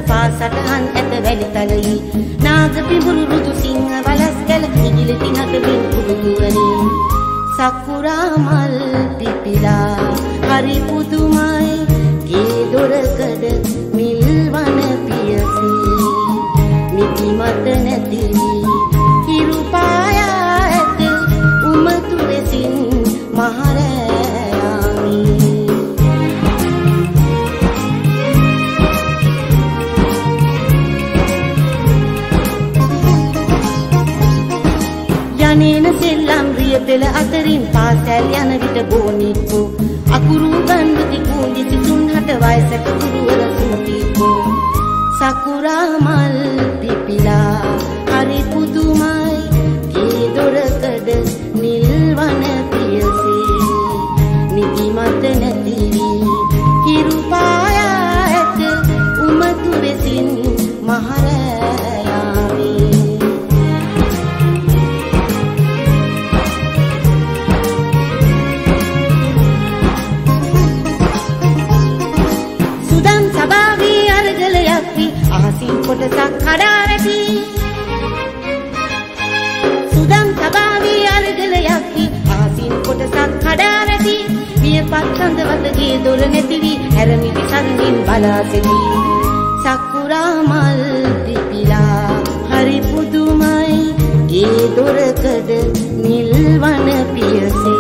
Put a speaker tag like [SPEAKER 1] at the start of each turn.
[SPEAKER 1] පාසටහන් ඇත වැලිතලයි නාග පිඹුරු රුදු සිංහ වලස් ගැල ඉගිලි තිනක බින් කුරුවනේ සකුරා මල් පිපිලා හරි පුදුමයි ගේ දොරකඩ මිල්වන පියසේ නිදි මත නැති හිරු පායා ඇත උමතු ලෙසින් මහරෑයාමි යන්නේන සෙල්ලම් රිය පෙළ අතරින් පාසැල් යන විට බෝනික්කෝ අකුරු ගන්වති කුංජි සිසුන් හට වයසක ගුරුවර සුතිකෝ සකුරා මල් පිපිලා හරි පුදුමයි ගේ දොරකඩ නිල්වන පියසේ නිදි මත නැති හිරු පායා ඇත උමතු වෙසින් මහරෑයාමි සුදම් සබාවී අරගලයක් වී අහසින් කොටසක් කඩා වැටි සුදම් සබාවී අරගලයක් වී අහසින් කොටසක් කඩා වැටි වියපත් හඳවතගේ දොර නැති වී හැරමිටි සරණින් බලා සිටි සකුරා මල් පිපිලා හරි පුදුමයි ගේ දොරකඩ නිල්වන පියසේ